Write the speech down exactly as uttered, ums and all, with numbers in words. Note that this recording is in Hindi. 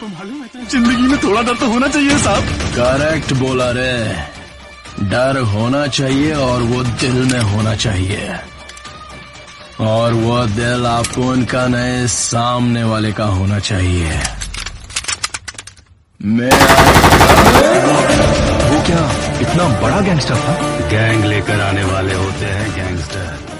आपको मालूम है जिंदगी में थोड़ा डर तो होना चाहिए साहब। करेक्ट बोला रे, डर होना चाहिए और वो दिल में होना चाहिए, और वो दिल आपको उनका नए सामने वाले का होना चाहिए। मैं वो क्या इतना बड़ा गैंगस्टर था? गैंग लेकर आने वाले होते हैं गैंगस्टर।